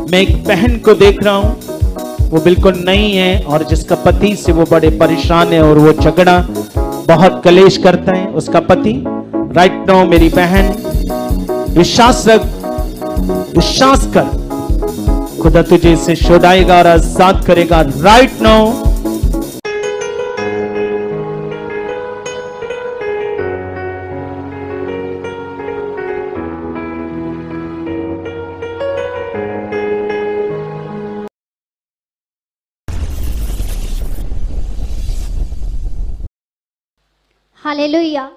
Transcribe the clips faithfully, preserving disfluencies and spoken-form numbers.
मैं एक बहन को देख रहा हूं, वो बिल्कुल नई है और जिसका पति से वो बड़े परेशान है और वो झगड़ा बहुत कलेश करता है। उसका पति राइट नाउ मेरी बहन विश्वास रख, विश्वास कर, खुदा तुझे इसे छुड़ाएगा और आजाद करेगा राइट नाउ। हालेलुया।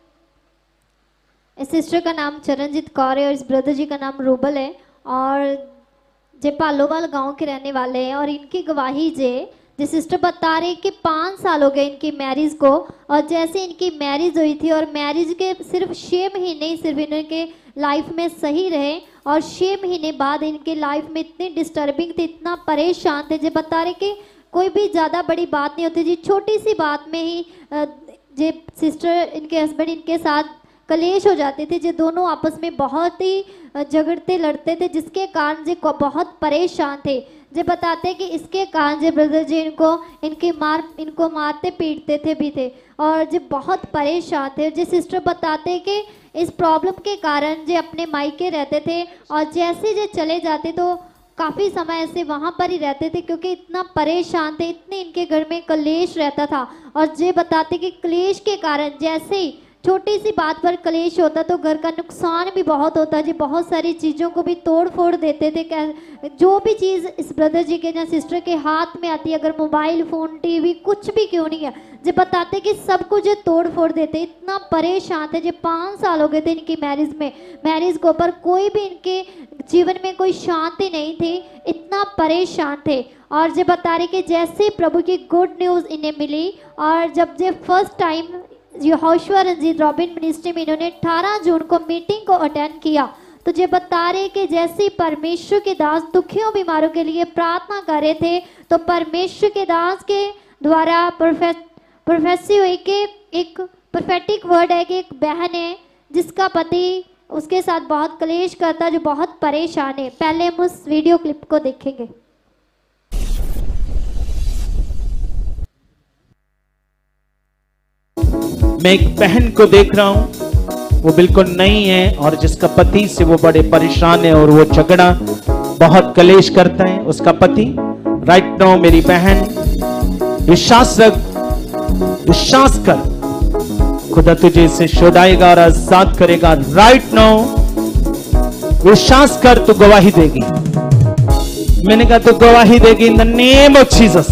इस सिस्टर का नाम चरणजीत कौर है और इस ब्रदर जी का नाम रूबल है और जे पालोवाल गांव के रहने वाले हैं। और इनकी गवाही जे जे सिस्टर बता रहे कि पाँच साल हो गए इनकी मैरिज को, और जैसे इनकी मैरिज हुई थी और मैरिज के सिर्फ छः महीने ही सिर्फ इनके लाइफ में सही रहे और छः महीने बाद इनके लाइफ में इतनी डिस्टर्बिंग थी, इतना परेशान थे। जे बता रहे कि कोई भी ज़्यादा बड़ी बात नहीं होती जी, छोटी सी बात में ही जे सिस्टर इनके हस्बैंड इनके साथ कलेश हो जाते थे, जो दोनों आपस में बहुत ही झगड़ते लड़ते थे, जिसके कारण जे बहुत परेशान थे। जे बताते कि इसके कारण जे ब्रदर जी इनको इनके मार इनको मारते पीटते थे भी थे और जे बहुत परेशान थे। जे सिस्टर बताते कि इस प्रॉब्लम के कारण जे अपने मायके रहते थे और जैसे जे चले जाते तो काफ़ी समय ऐसे वहाँ पर ही रहते थे क्योंकि इतना परेशान थे, इतने इनके घर में कलेश रहता था। और जे बताते कि क्लेश के कारण जैसे ही छोटी सी बात पर कलेश होता तो घर का नुकसान भी बहुत होता जी, बहुत सारी चीज़ों को भी तोड़ फोड़ देते थे। जो भी चीज़ इस ब्रदर जी के या सिस्टर के हाथ में आती है, अगर मोबाइल फ़ोन टीवी कुछ भी क्यों नहीं है, जो बताते कि सब कुछ तोड़ फोड़ देते। इतना परेशान थे। जो पाँच साल हो गए थे इनकी मैरिज में मैरिज को, पर कोई भी इनके जीवन में कोई शांति नहीं थी, इतना परेशान थे। और जो बता रहे कि जैसे प्रभु की गुड न्यूज़ इन्हें मिली और जब जो first time Yahoshua Ranjit Robin ministry में इन्होंने अठारह जून को मीटिंग को अटेंड किया, तो जो बता रहे कि जैसे परमेश्वर के दास दुखियों बीमारों के लिए प्रार्थना कर रहे थे तो परमेश्वर के दास के द्वारा प्रोफेसी हुई कि एक प्रोफेटिक वर्ड है कि एक बहन है जिसका पति उसके साथ बहुत कलेश करता, जो बहुत परेशान है। पहले हम उस वीडियो क्लिप को देखेंगे। मैं एक बहन को देख रहा हूं, वो बिल्कुल नई है और जिसका पति से वो बड़े परेशान है और वो झगड़ा बहुत कलेश करता है। उसका पति राइट नाउ मेरी बहन विश्वास रख, विश्वास कर, खुदा तुझे इसे छुड़ाएगा और आजाद करेगा राइट नाउ। विश्वास कर, तू गवाही देगी। मैंने कहा तू गवाही देगी in the name of Jesus.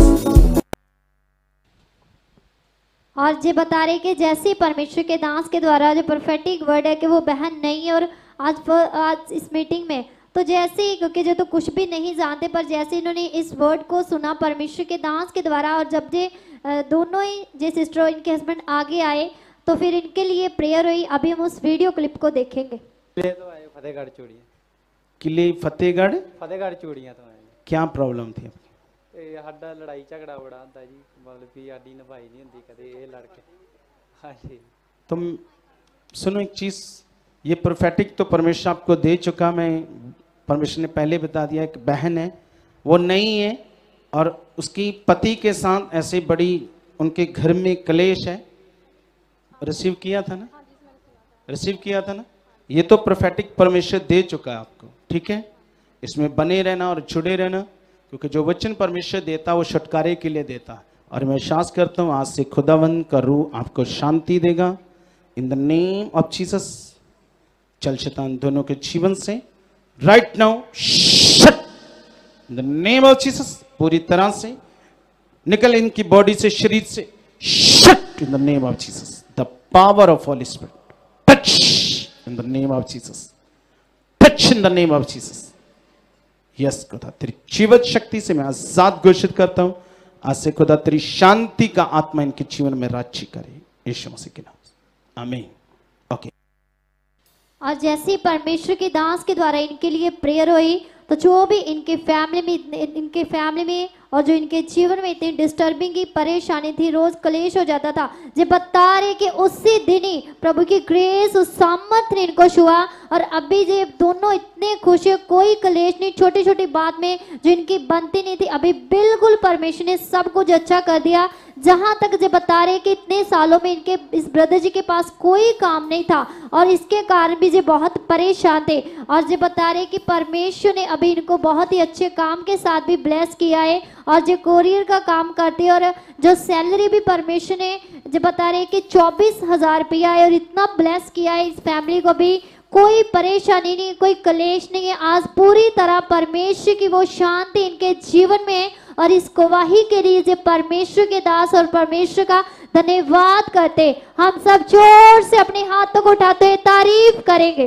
और जे बता रहे कि जैसे परमेश्वर के दास के द्वारा जो प्रोफेटिक वर्ड है कि वो बहन नहीं है और आज आज इस मीटिंग में तो जैसे ही, क्योंकि जो तो कुछ भी नहीं जानते, पर जैसे इन्होंने इस वर्ड को सुना परमेश्वर के दास के द्वारा और जब जे दोनों ही जे सिस्टर इनके हस्बैंड आगे आए तो फिर इनके लिए प्रेयर हुई। अभी हम उस वीडियो क्लिप को देखेंगे। फतेहगढ़ चूड़ियाँ किले फतेहगढ़ फतेहगढ़ चूड़ियाँ तो क्या प्रॉब्लम थी? साडा लड़ाई झगड़ा बड़ा होता जी, मतलब कि साडी नभाई नहीं होंदी कदे ये लड़के। हाँ जी, तुम सुनो एक चीज, ये प्रोफेटिक तो परमेश्वर आपको दे चुका। मैं परमेश्वर ने पहले बता दिया, एक बहन है वो नई है और उसकी पति के साथ ऐसे बड़ी उनके घर में कलेश है। रिसीव किया था ना, रिसीव किया था ना। ये तो प्रोफेटिक परमेश्वर दे चुका है आपको, ठीक है। इसमें बने रहना और जुड़े रहना, क्योंकि जो वचन परमेश्वर देता वो छुटकारे के लिए देता। और मैं विश्वास करता हूँ आज से खुदावंद का रूह आपको शांति देगा in the name of Jesus. चल शैतान दोनों के जीवन से right now shut in the name of Jesus, पूरी तरह से निकल इनकी बॉडी से, शरीर से, shut in the name of Jesus. The power of Holy Spirit touch in the name of Jesus, touch in the name of Jesus. Yes खुदा, तेरी जीवित शक्ति से मैं आजाद घोषित करता हूं। आज से खुदा तेरी शांति का आत्मा इनके जीवन में राज्य करे, यीशु मसीह के नाम से आमीन। ओके। और जैसे परमेश्वर के दास के द्वारा इनके लिए प्रेयर हुई तो तो जो भी इनके फैमिली में इतने- इनके फैमिली में और जो इनके जीवन में इतनी डिस्टर्बिंग की परेशानी थी, रोज कलेश हो जाता था, ये बता रहे कि उसी दिन ही प्रभु की ग्रेस उस सामर्थ ने इनको छुआ और अभी ये दोनों इतने खुश है, कोई कलेश नहीं, छोटी छोटी बात में जो इनकी बनती नहीं थी अभी बिल्कुल परमेश्वर ने सब कुछ अच्छा कर दिया। जहां तक ये बता रहे कि इतने सालों में इनके इस ब्रदर जी के पास कोई काम नहीं था और इसके कारण भी ये बहुत परेशान थे, और ये बता रहे कि परमेश्वर ने अभी इनको बहुत ही अच्छे काम के साथ भी ब्लेस किया है और जो कोरियर का काम करते हैं और जो सैलरी भी परमेश्वर ने जो बता रहे कि चौबीस हजार रुपया है और इतना ब्लेस किया है इस फैमिली को भी, कोई परेशानी नहीं, कोई कलेश नहीं है। आज पूरी तरह परमेश्वर की वो शांति इनके जीवन में है और इस गवाही के लिए जो परमेश्वर के दास और परमेश्वर का धन्यवाद करते, हम सब जोर से अपने हाथों को उठाते हुए तारीफ करेंगे।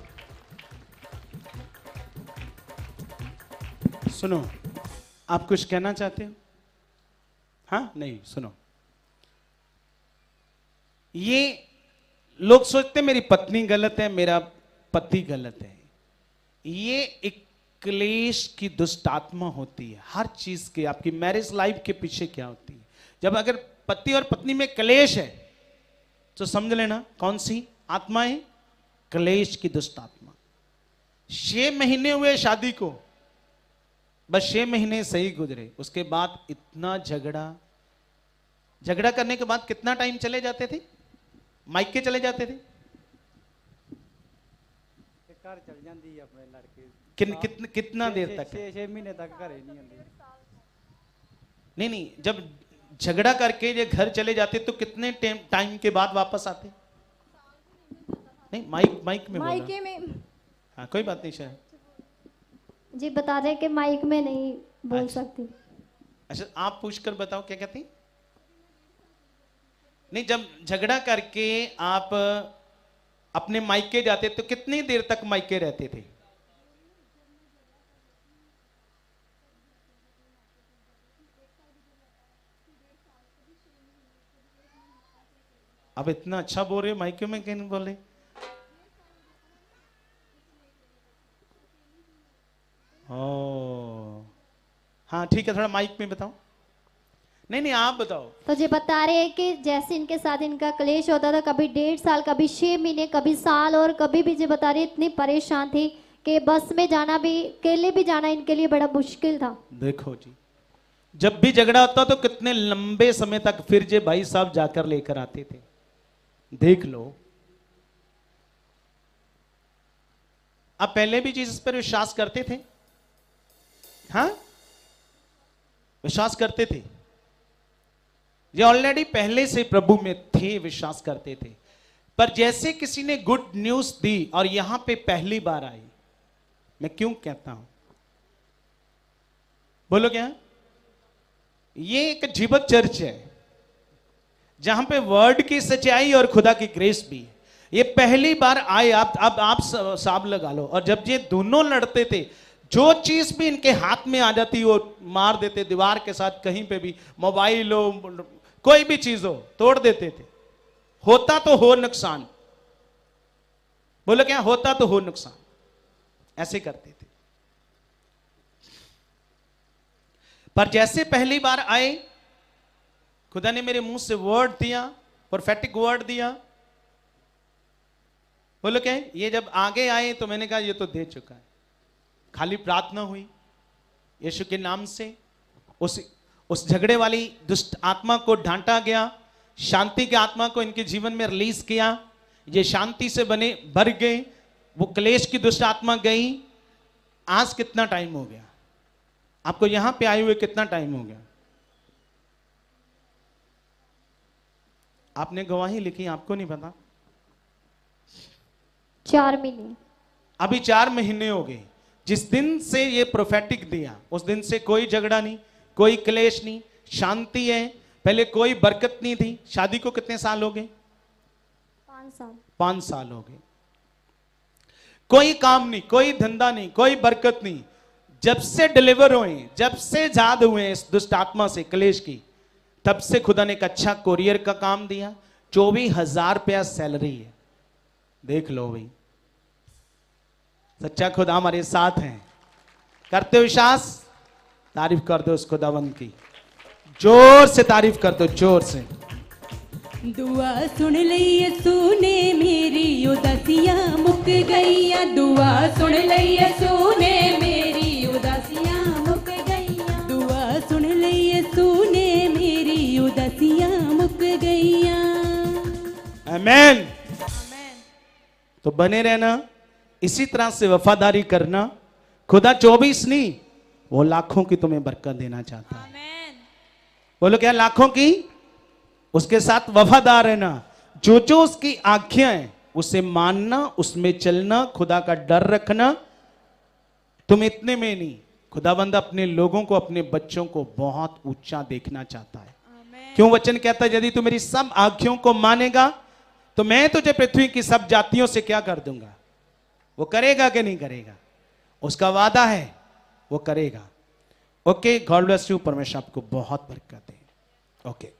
सुनो, आप कुछ कहना चाहते हो? हाँ, नहीं, सुनो, ये लोग सोचते मेरी पत्नी गलत है, मेरा पति गलत है। ये एक क्लेश की दुष्ट आत्मा होती है हर चीज के। आपकी मैरिज लाइफ के पीछे क्या होती है? जब अगर पति और पत्नी में क्लेश है तो समझ लेना कौन सी आत्मा है? क्लेश की दुष्ट आत्मा। छह महीने हुए शादी को, बस छह महीने सही गुजरे, उसके बाद इतना झगड़ा झगड़ा करने के बाद कितना टाइम चले जाते थे? मायके चले जाते थे? घर चल जाती अपने लड़के किन, कितन, कितना देर तक? छह छह महीने तक घरे नहीं आती। नहीं नहीं, जब झगड़ा करके ये घर चले जाते तो कितने टाइम के बाद वापस आते? नहीं, माइक माइक में माइके में। हाँ, कोई बात नहीं शायद जी बता रहे कि माइक में नहीं बोल अच्छा। सकती। अच्छा, आप पूछकर बताओ क्या कहती? नहीं, जब झगड़ा करके आप अपने मायके जाते तो कितनी देर तक मायके रहते थे? अब इतना अच्छा बोल रहे हो, मायके में क्यों नहीं बोले? ओ हाँ ठीक है, थोड़ा माइक में बताओ। नहीं नहीं, आप बताओ। तो जी बता रहे हैं कि जैसे इनके साथ इनका क्लेश होता था, कभी डेढ़ साल, कभी छह महीने, कभी साल, और कभी भी जी बता रही इतनी परेशान थी कि बस में जाना भी, अकेले भी जाना इनके लिए बड़ा मुश्किल था। देखो जी, जब भी झगड़ा होता तो कितने लंबे समय तक फिर जे भाई साहब जाकर लेकर आते थे। देख लो, आप पहले भी चीज पर विश्वास करते थे? हाँ, विश्वास करते थे। ये ऑलरेडी पहले से प्रभु में थे, विश्वास करते थे। पर जैसे किसी ने गुड न्यूज दी और यहां पे पहली बार आई, मैं क्यों कहता हूं, बोलो क्या? ये एक जीवत चर्च है जहां पे वर्ड की सच्चाई और खुदा की ग्रेस भी है। ये पहली बार आए, आप अब आप साब लगा लो। और जब ये दोनों लड़ते थे, जो चीज भी इनके हाथ में आ जाती वो मार देते, दीवार के साथ, कहीं पे भी मोबाइल हो, कोई भी चीज हो, तोड़ देते थे। होता तो हो नुकसान, बोलो क्या? होता तो हो नुकसान, ऐसे करते थे। पर जैसे पहली बार आए, खुदा ने मेरे मुंह से वर्ड दिया, प्रोफेटिक वर्ड दिया, बोलो क्या? ये जब आगे आए तो मैंने कहा ये तो दे चुका है। खाली प्रार्थना हुई यीशु के नाम से, उस उस झगड़े वाली दुष्ट आत्मा को ढांटा गया, शांति के आत्मा को इनके जीवन में रिलीज किया। ये शांति से बने भर गए, वो क्लेश की दुष्ट आत्मा गई। आज कितना टाइम हो गया आपको यहां पे आए हुए? कितना टाइम हो गया? आपने गवाही लिखी, आपको नहीं पता? चार महीने। अभी चार महीने हो गए जिस दिन से ये प्रोफेटिक दिया, उस दिन से कोई झगड़ा नहीं, कोई क्लेश नहीं, शांति है। पहले कोई बरकत नहीं थी। शादी को कितने साल हो गए? पांच साल। पांच साल हो गए। कोई काम नहीं, कोई धंधा नहीं, कोई बरकत नहीं। जब से डिलीवर हुए, जब से आजाद हुए इस दुष्ट आत्मा से, क्लेश की, तब से खुदा ने एक अच्छा कोरियर का काम दिया। चौबीस हजार रुपया सैलरी है। देख लो भाई, सच्चा खुदा हमारे साथ है। करते हो विश्वास? तारीफ कर दो उस खुदावंद की, जोर से तारीफ कर दो, जोर से। दुआ सुन लई यसू ने मेरी उदासियां मुक गईया, दुआ सुन लई यसू ने मेरी उदासियां मुक गईया, दुआ सुन लई यसू ने मेरी उदासियां मुक गईया। आमेन। तो बने रहना, इसी तरह से वफादारी करना। खुदा चौबीस नहीं, वो लाखों की तुम्हें बरकत देना चाहता है। बोलो क्या? लाखों की। उसके साथ वफादार रहना, जो जो उसकी आज्ञा है उसे मानना, उसमें चलना, खुदा का डर रखना। तुम इतने में नहीं, खुदाबंद अपने लोगों को, अपने बच्चों को बहुत ऊंचा देखना चाहता है। क्यों? वचन कहता है यदि तू मेरी सब आज्ञाओं को मानेगा तो मैं तुझे पृथ्वी की सब जातियों से क्या कर दूंगा। वो करेगा कि नहीं करेगा? उसका वादा है, वो करेगा। Okay, God bless you. परमेश्वर आपको बहुत बरकत दे। ओके।